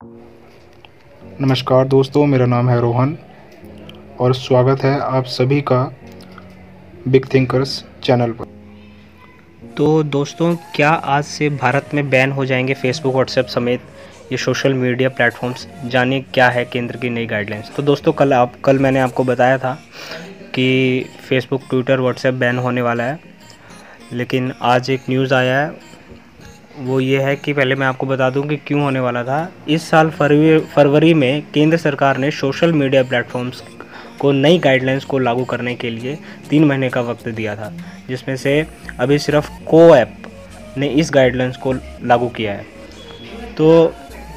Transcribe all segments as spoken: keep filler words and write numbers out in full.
नमस्कार दोस्तों, मेरा नाम है रोहन और स्वागत है आप सभी का बिग थिंकर्स चैनल पर। तो दोस्तों, क्या आज से भारत में बैन हो जाएंगे फेसबुक, व्हाट्सएप समेत ये सोशल मीडिया प्लेटफॉर्म्स? जानिए क्या है केंद्र की नई गाइडलाइंस। तो दोस्तों, कल आप कल मैंने आपको बताया था कि फेसबुक, ट्विटर, व्हाट्सएप बैन होने वाला है, लेकिन आज एक न्यूज़ आया है। वो ये है कि पहले मैं आपको बता दूं कि क्यों होने वाला था। इस साल फरवरी फरवरी में केंद्र सरकार ने सोशल मीडिया प्लेटफॉर्म्स को नई गाइडलाइंस को लागू करने के लिए तीन महीने का वक्त दिया था, जिसमें से अभी सिर्फ को ऐप ने इस गाइडलाइंस को लागू किया है। तो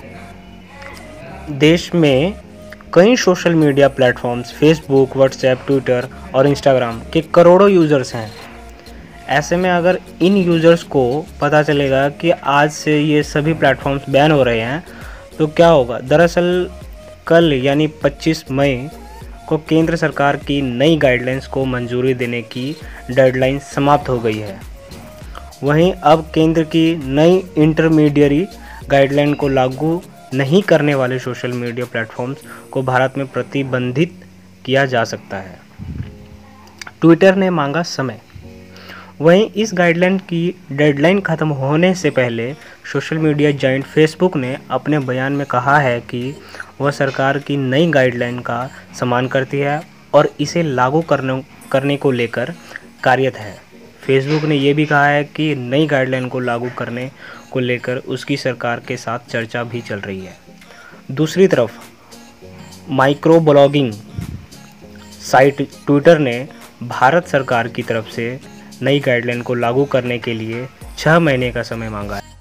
देश में कई social media platforms, Facebook, WhatsApp, Twitter और इंस्टाग्राम के करोड़ों यूज़र्स हैं। ऐसे में अगर इन यूज़र्स को पता चलेगा कि आज से ये सभी प्लेटफॉर्म्स बैन हो रहे हैं तो क्या होगा? दरअसल कल यानी पच्चीस मई को केंद्र सरकार की नई गाइडलाइंस को मंजूरी देने की डेडलाइन समाप्त हो गई है। वहीं अब केंद्र की नई इंटरमीडियरी गाइडलाइन को लागू नहीं करने वाले सोशल मीडिया प्लेटफॉर्म्स को भारत में प्रतिबंधित किया जा सकता है। ट्विटर ने मांगा समय। वहीं इस गाइडलाइन की डेडलाइन ख़त्म होने से पहले सोशल मीडिया जायंट फेसबुक ने अपने बयान में कहा है कि वह सरकार की नई गाइडलाइन का सम्मान करती है और इसे लागू करने करने को लेकर कार्यरत है। फेसबुक ने यह भी कहा है कि नई गाइडलाइन को लागू करने को लेकर उसकी सरकार के साथ चर्चा भी चल रही है। दूसरी तरफ माइक्रो ब्लॉगिंग साइट ट्विटर ने भारत सरकार की तरफ से नई गाइडलाइन को लागू करने के लिए छः महीने का समय मांगा है।